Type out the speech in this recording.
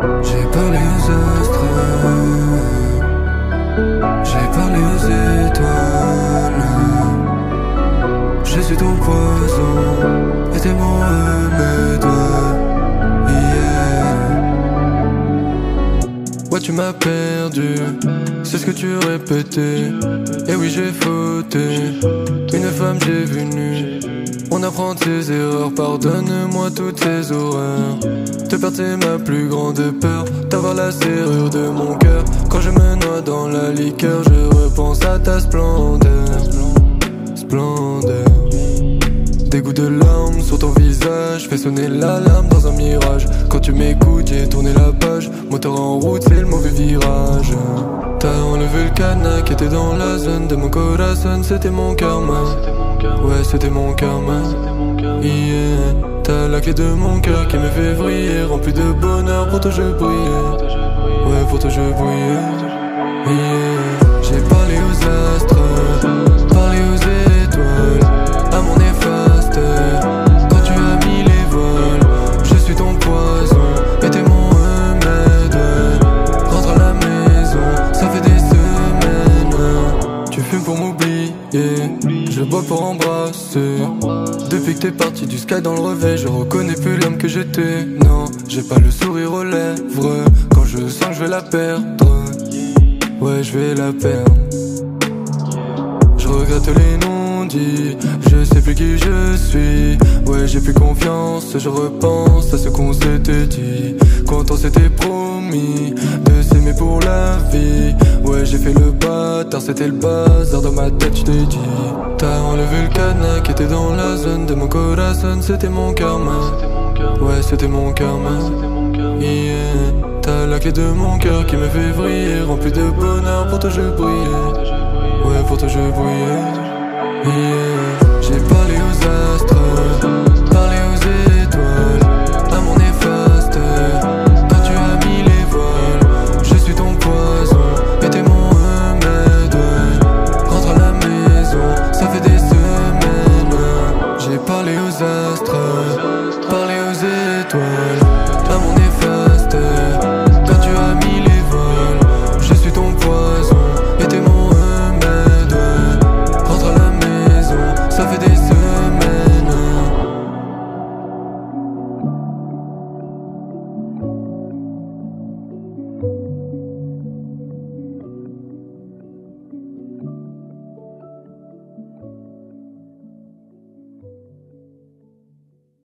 J'ai parlé aux astres, j'ai parlé aux étoiles. Je suis ton poison et tes mots me doigts. Ouais, tu m'as perdu, c'est ce que tu répétais. Et oui, j'ai fauté, une femme j'ai vu nue. On apprend de ses erreurs, pardonne-moi toutes ces horreurs. Te perdre c'est ma plus grande peur, d'avoir la serrure de mon cœur. Quand je me noie dans la liqueur, je repense à ta splendeur. Splendeur. Des gouttes de larmes sur ton visage, fais sonner l'alarme dans un mirage. Quand tu m'écoutes, j'ai tourné la page. Moteur en route, c'est le mauvais virage. T'as enlevé le cadenas qui était dans la zone de mon corazon, c'était mon karma. Ouais, c'était mon karma. Yeah. T'as la clé de mon cœur qui me fait vriller, rempli de bonheur, pour toi je brille. Ouais, pour toi je brille. Yeah. J'ai parlé aux astres, parlé aux étoiles, à mon néfaste. Quand tu as mis les voiles, je suis ton poison et t'es mon remède. Rentre à la maison, ça fait des semaines. Tu fumes pour m'oublier, je bois pour embrasser. Depuis que t'es parti du sky dans le revers, je reconnais plus l'homme que j'étais. Non, j'ai pas le sourire aux lèvres. Quand je sens que je vais la perdre, ouais, je vais la perdre. Je regrette les non-dits, je sais plus qui je suis. Ouais, j'ai plus confiance, je repense à ce qu'on s'était dit quand on s'était promis de s'aimer pour la vie. Ouais, j'ai fait le bâtard, c'était le bazar dans ma tête, je t'ai dit. T'as enlevé le cadenas qui était dans la zone de mon corazon, c'était mon karma. Ouais, c'était mon karma. Yeah. T'as la clé de mon cœur qui me fait vriller, rempli de bonheur, pour toi je brille. Ouais, pour toi je brille. Yeah. J'ai parlé aux astres,